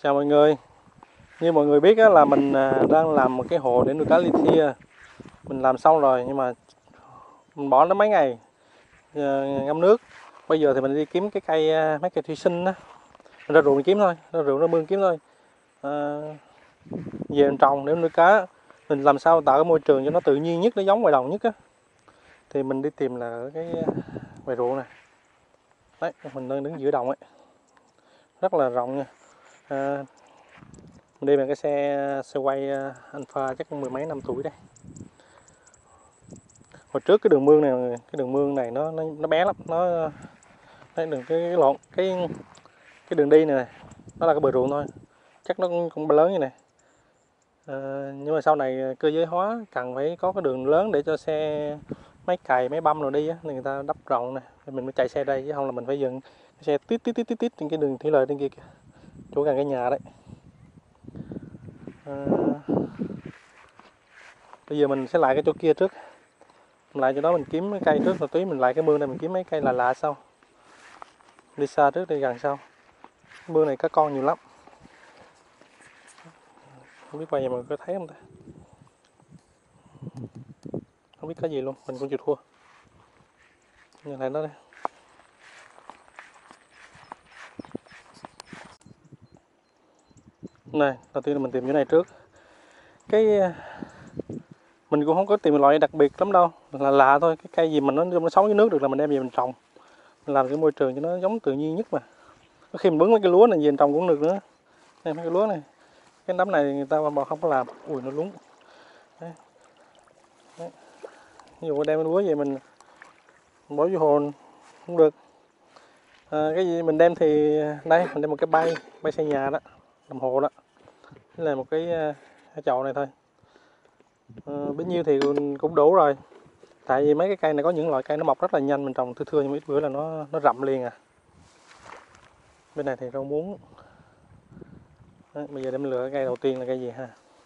Chào mọi người. Như mọi người biết á, là mình đang làm một cái hồ để nuôi cá li thia. Mình làm xong rồi nhưng mà mình bỏ nó mấy ngày ngâm nước. Bây giờ thì mình đi kiếm cái cây mấy cây thủy sinh á, mình ra ruộng kiếm thôi, ra ruộng ra mương kiếm thôi. Về mình trồng để nuôi cá. Mình làm sao tạo cái môi trường cho nó tự nhiên nhất, nó giống ngoài đồng nhất á. Thì mình đi tìm là ở cái ngoài ruộng này. Đấy, mình đang đứng giữa đồng ấy, rất là rộng nha. Mình đi bằng cái xe quay Alpha chắc cũng mười mấy năm tuổi đây. Hồi trước cái đường mương này nó bé lắm, nó đường cái đường đi này, nó là cái bờ ruộng thôi, chắc nó cũng lớn như này. Nhưng mà sau này cơ giới hóa cần phải có cái đường lớn để cho xe máy cày máy băm rồi đi á, nên người ta đắp rộng này, mình mới chạy xe đây, chứ không là mình phải dừng cái xe tít trên cái đường thủy lợi trên kia kìa, chỗ gần cái nhà đấy. Bây giờ mình sẽ lại cái chỗ kia trước, lại chỗ đó mình kiếm mấy cây trước, rồi tí mình lại cái mương này mình kiếm mấy cây lạ sau. Đi xa trước đi gần sau. Mương này cá con nhiều lắm. Không biết quay giờ mình có thấy không ta? Không biết cái gì luôn, mình cũng chịu thua. Nhìn lại nó đây. Này, đầu tiên là mình tìm chỗ này trước. Mình cũng không có tìm loại đặc biệt lắm đâu, là lạ thôi. Cái cây gì mà nó sống dưới nước được là mình đem về mình trồng. Mình làm cái môi trường cho nó giống tự nhiên nhất mà. Có khi mình bứng mấy cái lúa này về mình trồng cũng được nữa. Đây mấy cái lúa này. Cái nấm này người ta không có làm. Ui nó lúng. Đấy. Đấy. Ví dụ đem cái lúa về mình bỏ vô hồ cũng được. Cái gì mình đem thì đây mình đem một cái bay xây nhà đó, làm hồ đó. Đây là một cái chậu này thôi. Bấy nhiêu thì cũng đủ rồi. Tại vì mấy cái cây này có những loại cây nó mọc rất là nhanh, mình trồng thưa nhưng mà ít bữa là nó rậm liền à. Bên này thì rau muống. Đấy, bây giờ để mình lựa cái cây đầu tiên là cây gì ha.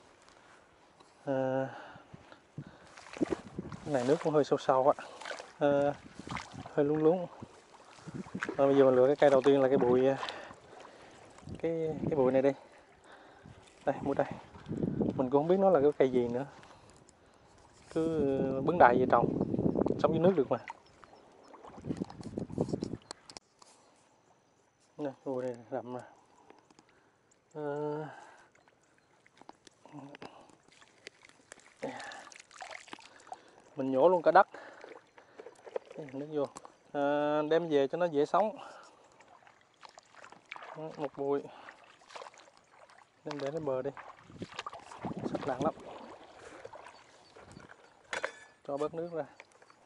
Cái này nước cũng hơi sâu á, hơi lúng. Bây giờ mình lựa cái cây đầu tiên là cái bụi, cái bụi này đi. Đây, mua đây. Mình cũng không biết nó là cái cây gì nữa. Cứ bứng đại về trồng, sống dưới nước được mà. Này, bụi này rậm mà. Mình nhổ luôn cả đất. Nước vô. Đem về cho nó dễ sống. Một bụi. Đem để lên bờ đi. Sạch nặng lắm. Cho bớt nước ra.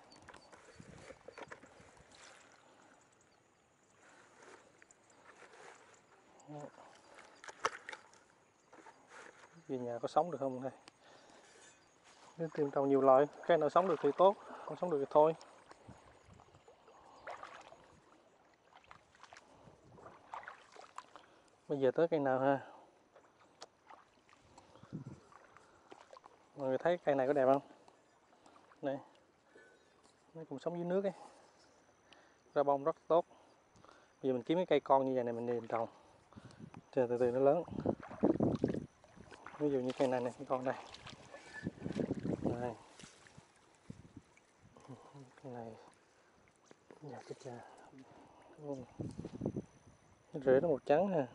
Về nhà có sống được không đây? Nếu tìm trồng nhiều loại, cái nào sống được thì tốt, không sống được thì thôi. Bây giờ tới cây nào ha? Mọi người thấy cây này có đẹp không? Này, nó cũng sống dưới nước ấy. Ra bông rất tốt. Bây giờ mình kiếm cái cây con như vậy này mình đi trồng. Chờ từ từ nó lớn. Ví dụ như cây này cái con đây. Đây. Cái này. Dạ cái cha. Cái rễ nó màu trắng ha.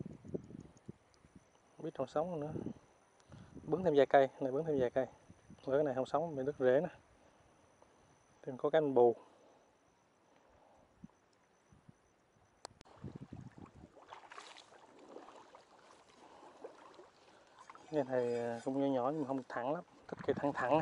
Không biết trồng sống nữa. Bứng thêm vài cây, này bứng thêm vài cây. Rồi cái này không sống, bị đứt rễ nè. Thì có cái mình bù. Cái này cũng nhỏ nhỏ nhưng mà không thẳng lắm, thích cây thẳng thẳng.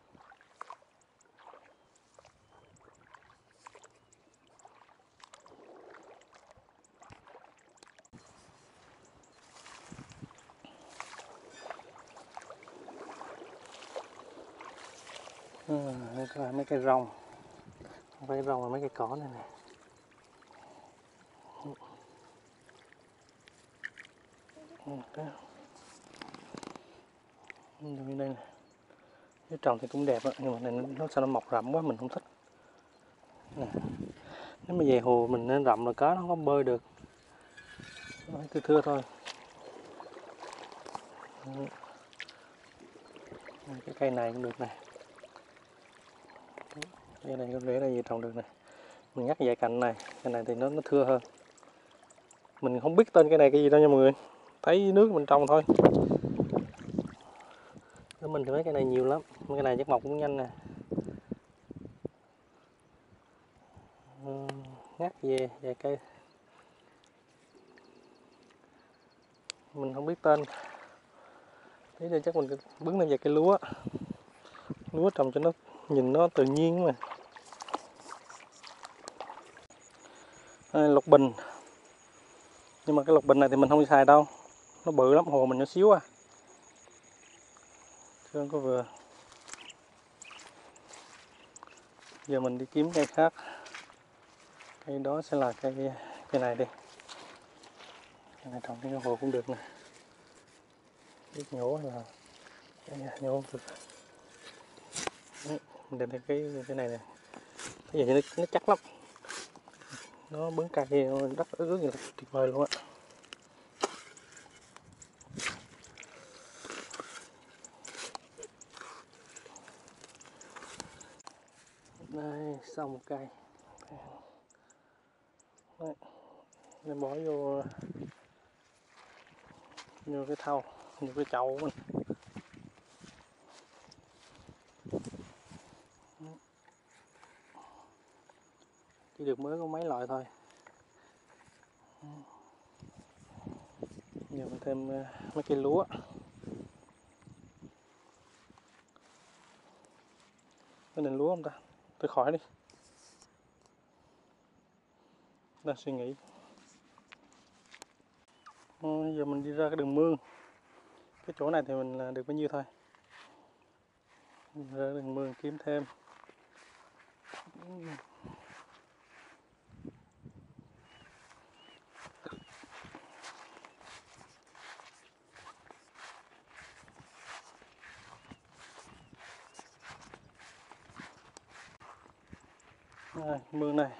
Đây là mấy cây rong, không phải rong mà mấy cây cỏ này nè. Đây nè. Cái trồng thì cũng đẹp á, nhưng mà này nó sao nó mọc rậm quá mình không thích. Nè. Nếu mà về hồ mình nên rậm rồi cá nó không có bơi được, nó thưa thôi. Cái cây này cũng được này. Cây này có rễ là gì trồng được này. Mình ngắt dãy cành này, cây này thì nó thưa hơn. Mình không biết tên cây này cái gì đâu nha mọi người. Thấy nước mình trồng thôi. Ở mình thì mấy cây này nhiều lắm. Mấy cây này chắc mọc cũng nhanh nè. Ngắt về vài cây. Mình không biết tên. Thế nên chắc mình bứng lên vài cây lúa. Lúa trồng cho nó nhìn nó tự nhiên mà. Lục bình. Nhưng mà cái lục bình này thì mình không xài đâu. Nó bự lắm, hồ mình nhỏ xíu à. Chứ không có vừa. Giờ mình đi kiếm cây khác. Cây đó sẽ là cây này đi. Cây này trồng trên hồ cũng được nè. Biết nhổ là nhổ không được. Đấy, mình đem cái này nè. Cái gì nó chắc lắm. Nó bứng cây rất ướt như là tuyệt vời luôn á. Đây, xong một cây. Đấy, để bỏ vô cái thau, vô cái chậu của mình. Chỉ được mới có mấy loại thôi. Giờ mình thêm mấy cây lúa. Có nên lúa không ta? Tôi khỏi đi. Đang suy nghĩ. Giờ mình đi ra cái đường mương. Cái chỗ này thì mình được bao nhiêu thôi. Mình ra đường mương kiếm thêm. Đây, mương này.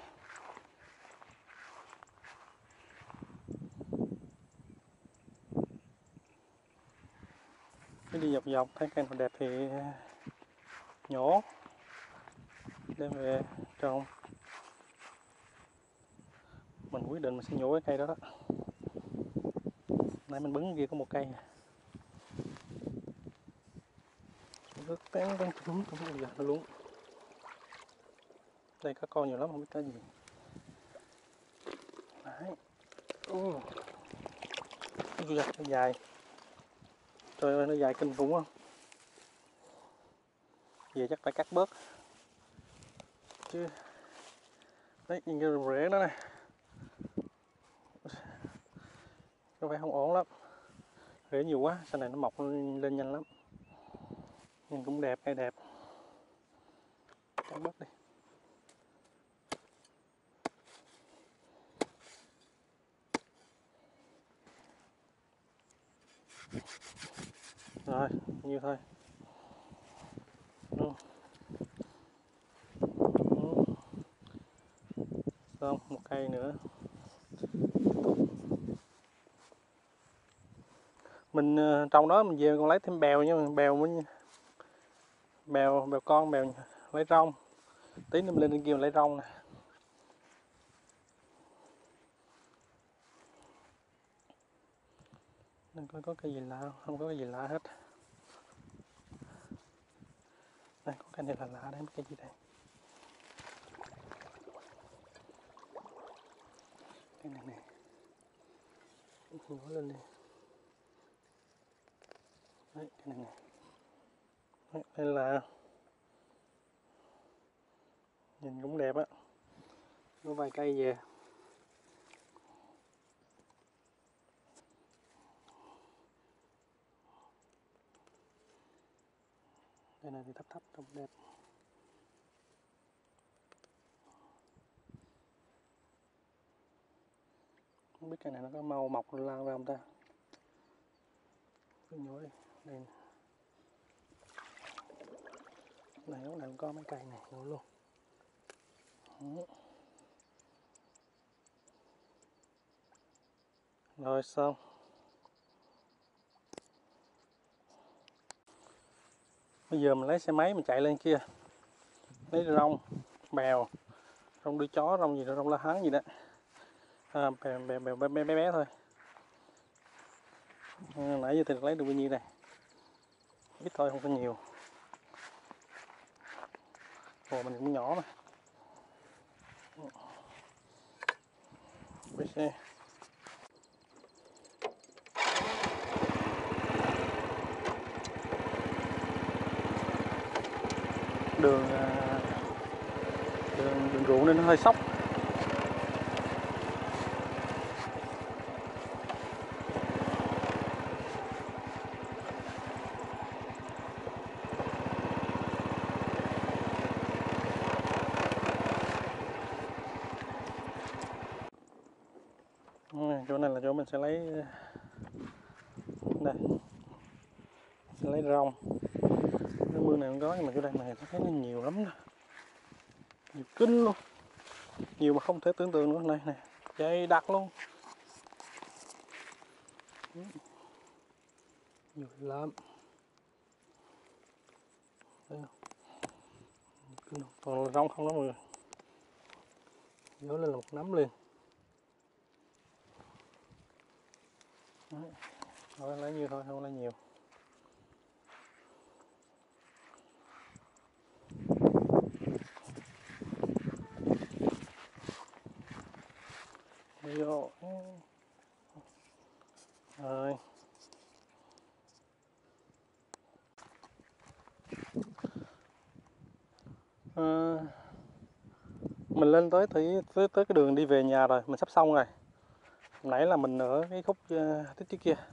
Cái đi dọc dọc thấy cây nào đẹp thì nhổ đem về trồng. Mình quyết định mình sẽ nhổ cái cây đó đó. Nãy mình bứng kia có một cây. Rất tán con trúng không giật nó luôn. Đây có con nhiều lắm không biết cái gì. Đấy. Cái giật nó dài. Trời ơi nó dài kinh khủng không? Về chắc phải cắt bớt. Chứ đấy nhìn cái rễ đó này. Có vẻ không ổn lắm. Rễ nhiều quá, sau này nó mọc lên nhanh lắm. Nhìn cũng đẹp, cây đẹp. Cắt bớt đi. Rồi, nhiêu thôi. Xong, một cây nữa. Mình trong đó mình về còn lấy thêm bèo nha, bèo con, bèo lấy rong. Tí nữa mình lên trên kia mình lấy rong nè. Nên có cái gì lạ không có cái gì lạ hết. Đây có cái này là lạ đấy, cái gì đây? Cái này nè. Nhổ lên đi. Đấy, cái này nè. Đấy, đây là nhìn cũng đẹp á. Có vài cây về. Đây này thì thấp thấp cũng đẹp. Không biết cái này nó có mau mọc lan ra không ta? Cứ nhổ đi. Đây nè. Này lúc này cũng có mấy cây này nhổ luôn. Rồi xong. Bây giờ mình lấy xe máy mình chạy lên kia lấy rong, bèo, rong đuôi chó, rong gì đó, rong la hán gì đó, bèo bé thôi. Nãy giờ thì lấy được bao nhiêu này, ít thôi, không có nhiều. Hồ mình cũng nhỏ mà. BC. Đường ruộng nên nó hơi sóc. Chỗ này là chỗ mình sẽ lấy đây, sẽ lấy rong. Cái mưa này không có, nhưng mà chỗ đây này thấy nó nhiều lắm đó, nhiều kinh luôn, nhiều mà không thể tưởng tượng nữa. Này này, dày đặc luôn, nhiều lắm. Thấy không? Toàn là rong không đó mọi người, dối lên là một nắm liền. Thôi lấy nhiêu thôi, không lấy nhiều. Vô rồi. Mình lên tới cái đường đi về nhà rồi, mình sắp xong rồi. Nãy là mình ở cái khúc tích trước kia.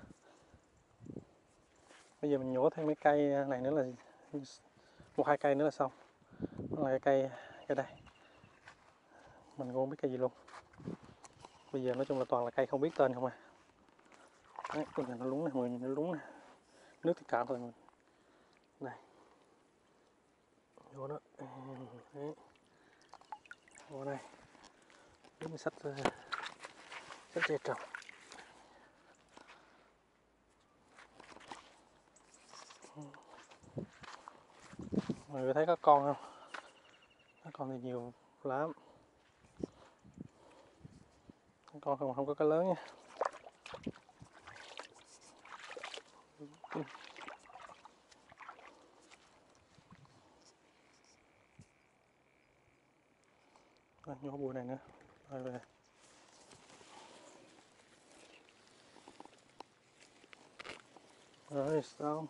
Bây giờ mình nhổ thêm mấy cây này nữa là 1-2 cây nữa là xong. Đó là cái cây đây. Mình cũng không biết cây gì luôn. Bây giờ nói chung là toàn là cây không biết tên không à. Đấy, con này nó lúng này, nó lúng này. Nước thì cạn thôi mình. Đây. Vô đó. Đấy. Vô đây. Để mình xách dây trồng. Mọi người thấy có con không? Có con thì nhiều lắm. Con không có cái lớn nha. Rồi, nhổ bụi này nữa. Rồi về. Rồi xong.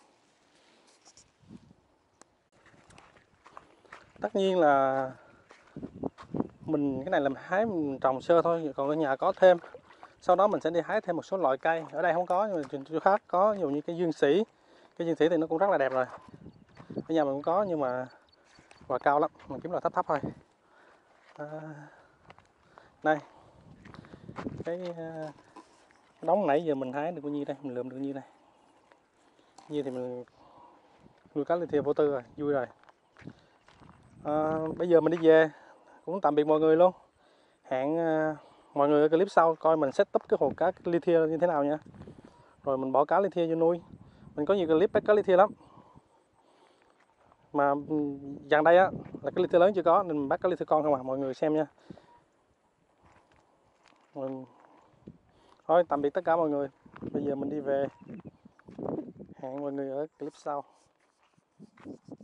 Tất nhiên là mình cái này làm hái mình trồng sơ thôi, còn ở nhà có thêm. Sau đó mình sẽ đi hái thêm một số loại cây. Ở đây không có nhưng mà chỗ khác có, ví dụ như cây dương sỉ. Cây dương sỉ thì nó cũng rất là đẹp rồi. Ở nhà mình cũng có nhưng mà quả cao lắm, mình kiếm loại thấp thấp thôi. Đây. Cái đống nãy giờ mình hái được bao nhiêu đây, mình lượm được nhiêu đây. Nhiêu thì mình nuôi cá li thia vô tư rồi, vui rồi. Bây giờ mình đi về, cũng tạm biệt mọi người luôn. Hẹn mọi người ở clip sau coi mình set up cái hồ cá li thia như thế nào nha. Rồi mình bỏ cá li thia vô nuôi. Mình có nhiều clip bắt cá li thia lắm. Mà dàn đây á là cái li thia lớn chưa có nên mình bắt cá li thia con không à, mọi người xem nha. Thôi tạm biệt tất cả mọi người. Bây giờ mình đi về. Hẹn mọi người ở clip sau.